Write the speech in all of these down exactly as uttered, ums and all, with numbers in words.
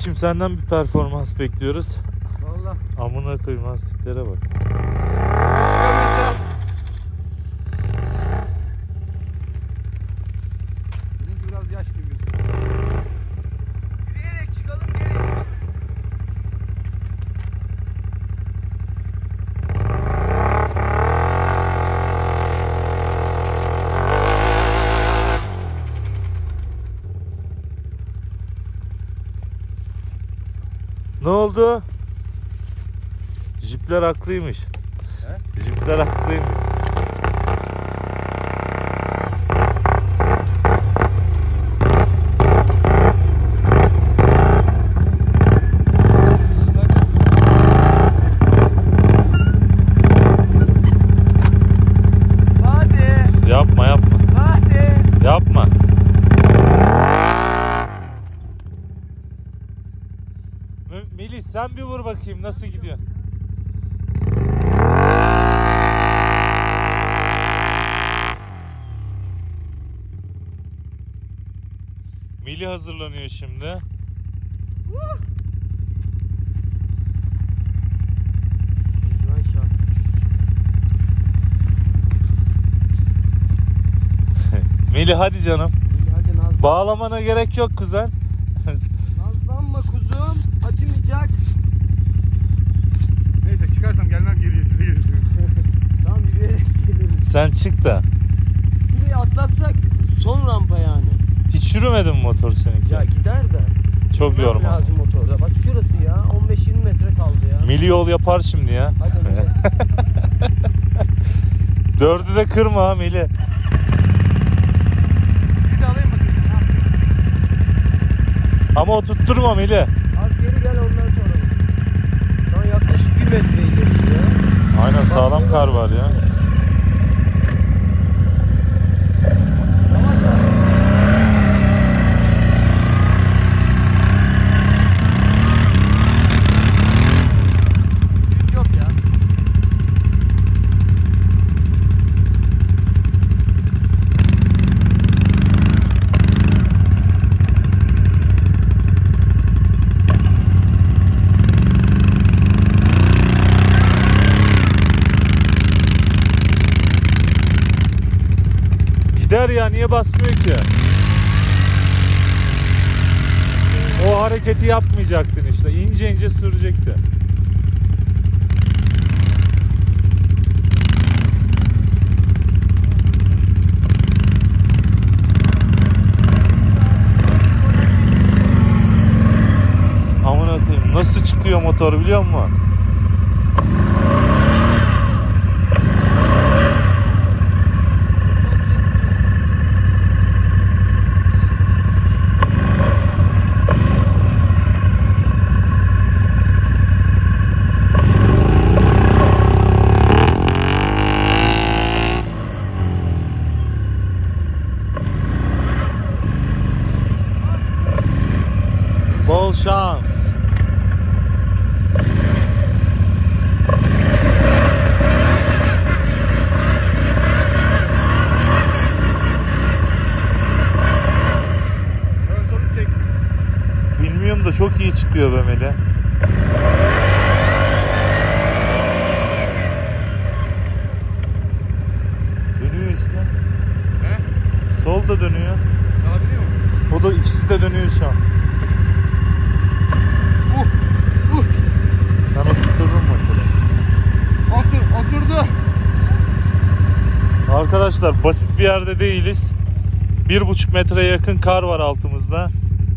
Melih'cim senden bir performans bekliyoruz. Vallahi. Amına koyayım, lastiklere bak. Bizimki biraz yaş gibi gözüküyor. Yürüyerek çıkalım, nereye çıkalım? Ne oldu? Jipler haklıymış. He? Jipler haklıymış. Hadi. Yapma yapma. Hadi. Yapma. Melih sen bir vur bakayım nasıl gidiyor. Melih hazırlanıyor şimdi. Melih hadi canım. Hadi Nazlı. Bağlamana gerek yok kuzen. Nazlanma kuzum. Acımayacak. Neyse çıkarsam gelmem geriye, size gelirsiniz. Tamam, yürüyerek gelirim. Sen çık da. Şurayı atlatsak son rampa yani. Hiç yürümedin mi motor seninki? Ya gider de. Çok Yürümem yorma. lazım motorda. Bak şurası ya. on beş yirmi metre kaldı ya. Milli yol yapar şimdi ya. Hadi hadi. Dördü de kırma ha Melih. Bir de alayım bakayım. Ama o tutturma Melih. Az geri gel, ondan sonra. Şu an yaklaşık bir metre ilerisi ya. Aynen, sağlam kar var ya. Yavaş abi. Yok ya. Gider ya, niye basmıyor ki? O hareketi yapmayacaktın işte. İnce ince sürecekti. Amına koyayım, nasıl çıkıyor motor biliyor musun? Bol şans. Ön soluk çek. Bilmiyorum da çok iyi çıkıyor be Melih. Dönüyor işte. He? Sol da dönüyor. Sağ biliyor musun? O da, ikisi de dönüyor şu an. Uh, uh. Sen oturtturdun motoru. Otur, oturdu. Arkadaşlar basit bir yerde değiliz. Bir buçuk metreye yakın kar var altımızda.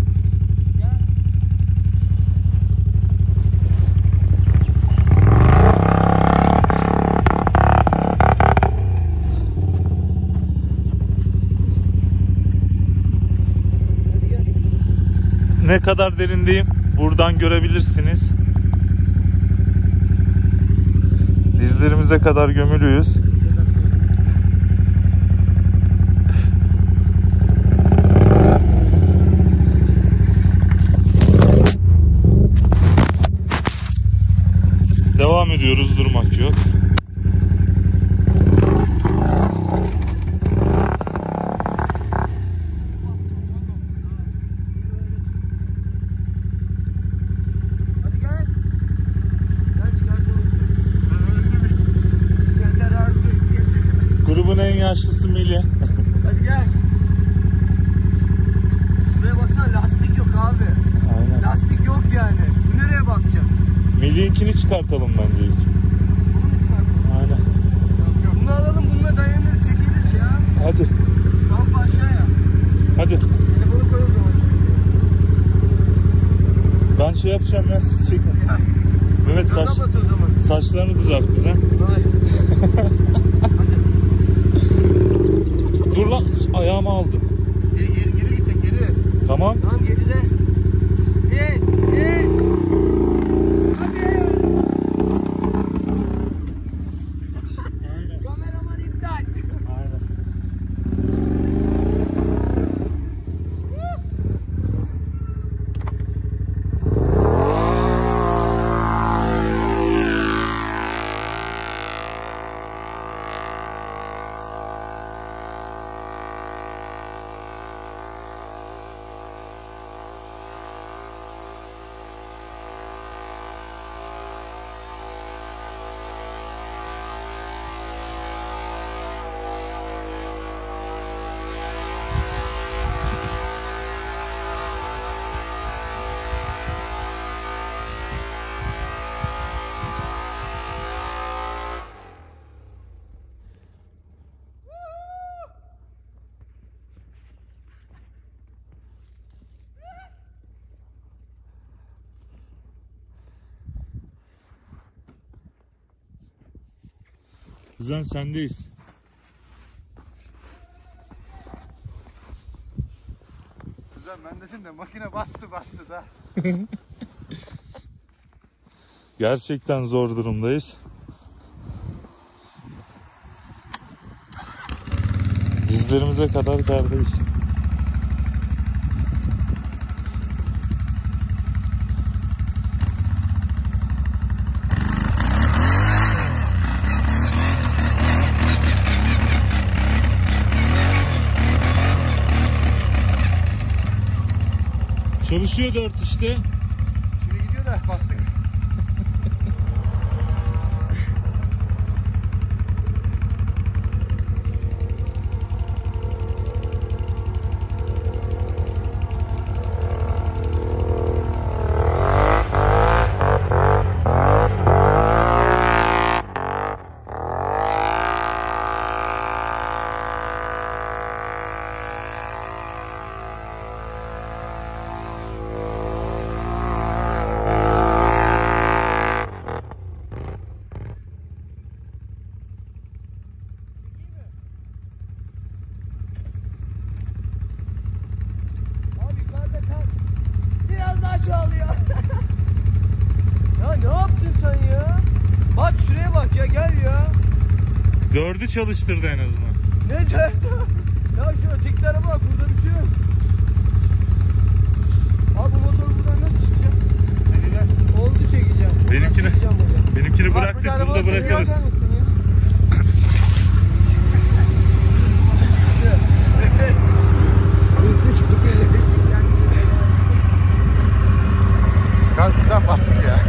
Ne kadar derindeyim buradan görebilirsiniz. Dizlerimize kadar gömülüyüz. Devam ediyoruz, durmak yok. Grubun en yaşlısı Melih. Hadi gel. Şuraya baksana, lastik yok abi. Aynen. Lastik yok yani. Bu nereye basacak? Melih'inkini çıkartalım bence ilk. Bunu mu çıkartalım? Aynen. Yok yok. Bunu alalım, bununla dayanır, çekilir ya. Hadi. Rampa aşağıya. Hadi. Telefonu koy o zaman şimdi. Ben şey yapacağım ya, siz çekin. Mehmet saç, Gaza bas o zaman. saçlarını düzelt bize. Hayır. Dur lan, ayağımı aldı. Geri geri geri gidecek geri. Tamam. Tamam geride. Git git. Hadi. Aynen. Kameraman iptal. Aynen. Kuzen sendeyiz. Güzel, bendesin de makine battı battı da. Gerçekten zor durumdayız. Dizlerimize kadar kardayız. Çalışıyor dört işte. Şimdi gidiyor da bastık. Abi yukarıda kal. Biraz daha çoğalıyor. Ya ne yaptın sen ya? Bak şuraya bak ya, gel ya. Dördü çalıştırdı en azından. Ne çarptı? Ya şu öteki tarafa bak, burada bir şey yok. Abi bu motor buradan nasıl çıkacak? Çekeceğim. Oldu çekeceğim. Benimkini- Nasıl çekeceğim buradan? Benimkini Bak, bir bıraktık, tane burada bana seni bırakırız. yakar mısın ya? Hızlı çıkıyor. Kalktıdan battık ya.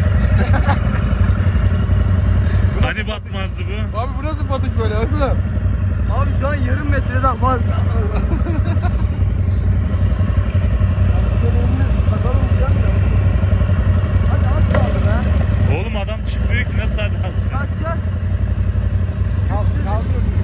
Hani batmazdı bu? Abi bu nasıl batış böyle, hızlı? Abi şu an yarım metreden fazla. Bakalım uçak da. Hadi az kaldı be. Oğlum adam çıkmıyor ki, nasıl hadi az? Kaçacağız. Kalk, kalk.